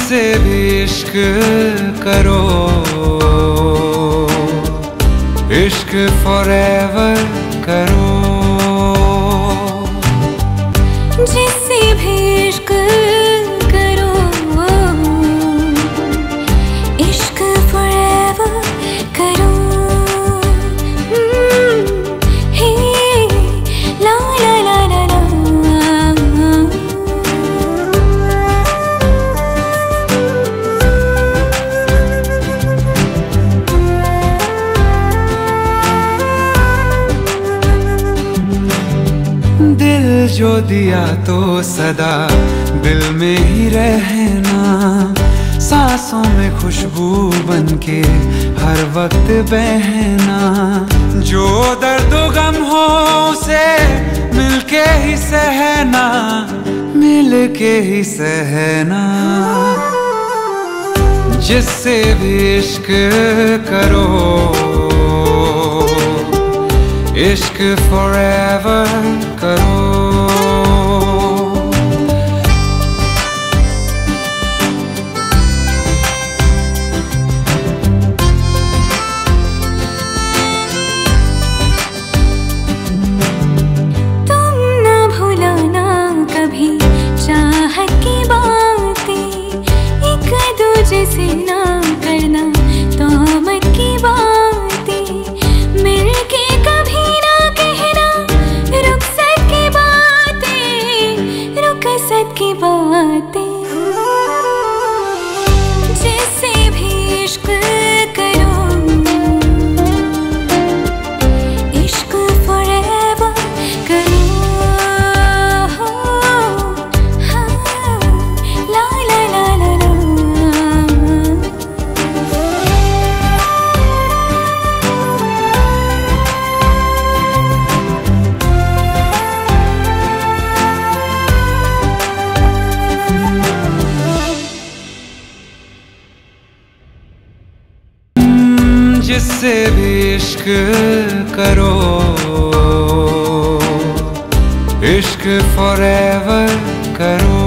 जिससे भी इश्क करो, इश्क फॉरएवर करो। जिससे भी इश्क करो, इश्क फॉरएवर करो। हे ला ला ला ला ला। दिल जो दिया तो सदा दिल में ही रहना, सांसों में खुशबू बनके हर वक्त बहना। जो दर्द गम हो उसे मिलके ही सहना, मिलके ही सहना। जिससे भी इश्क करो, इश्क फॉरएवर करो। तुम ना भुलाना कभी चाहत की बातें, एक दूजे से ना करना तोहमत की बातें। मिलके कभी ना कहना रुखसत की बातें, रुखसत की बातें। जिससे भी इश्क करो, इश्क फॉरएवर करो। हाँ, ला ला ला ला ला। जिससे भी इश्क करो, इश्क फॉरएवर करो।